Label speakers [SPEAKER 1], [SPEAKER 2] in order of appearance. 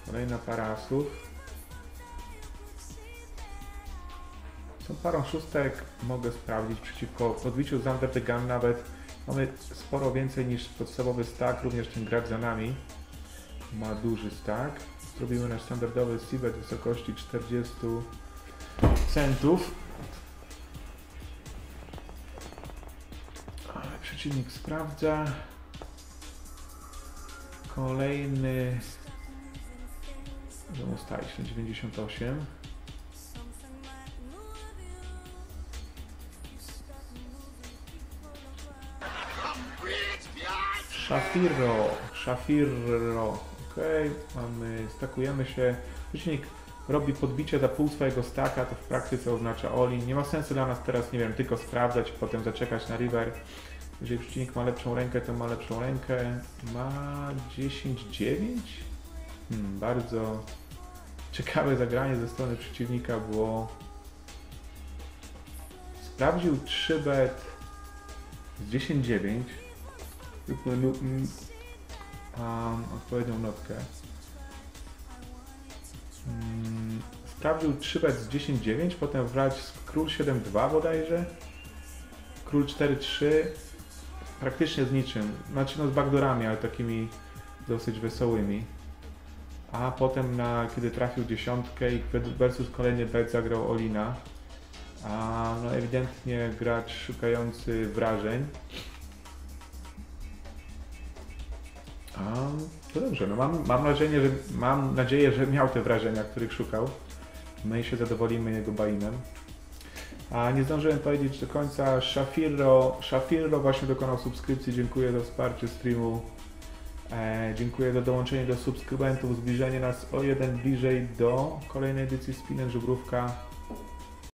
[SPEAKER 1] Kolejna para asów. Są parą szóstek, mogę sprawdzić przeciwko podbiciu z Under the Gun nawet. Mamy sporo więcej niż podstawowy stack, również ten gracz za nami ma duży stack. Zrobimy nasz standardowy seabed w wysokości 40 centów. Ale przeciwnik sprawdza. Kolejny ustalić na 98. Shafiro, ok, stakujemy się. Przeciwnik robi podbicie za pół swojego staka, to w praktyce oznacza all-in. Nie ma sensu dla nas teraz, nie wiem, tylko sprawdzać, potem zaczekać na river. Jeżeli przeciwnik ma lepszą rękę, to ma lepszą rękę. Ma 10-9? Bardzo ciekawe zagranie ze strony przeciwnika, bo sprawdził 3-bet z 10-9. Odpowiednią notkę. Sprawdził 3-bet z 10-9, potem wrać z król 7-2 bodajże. Król 4-3. Praktycznie z niczym. Znaczy no z backdoorami, ale takimi dosyć wesołymi. A potem kiedy trafił dziesiątkę i versus kolejny bet zagrał Olina. No ewidentnie gracz szukający wrażeń. To dobrze, no mam nadzieję, że miał te wrażenia, których szukał. My się zadowolimy jego buy-inem. A nie zdążyłem powiedzieć do końca, Shafiro właśnie dokonał subskrypcji, dziękuję za wsparcie streamu. Dziękuję za dołączenie do subskrybentów, zbliżenie nas o jeden bliżej do kolejnej edycji Spin & Żubrówka.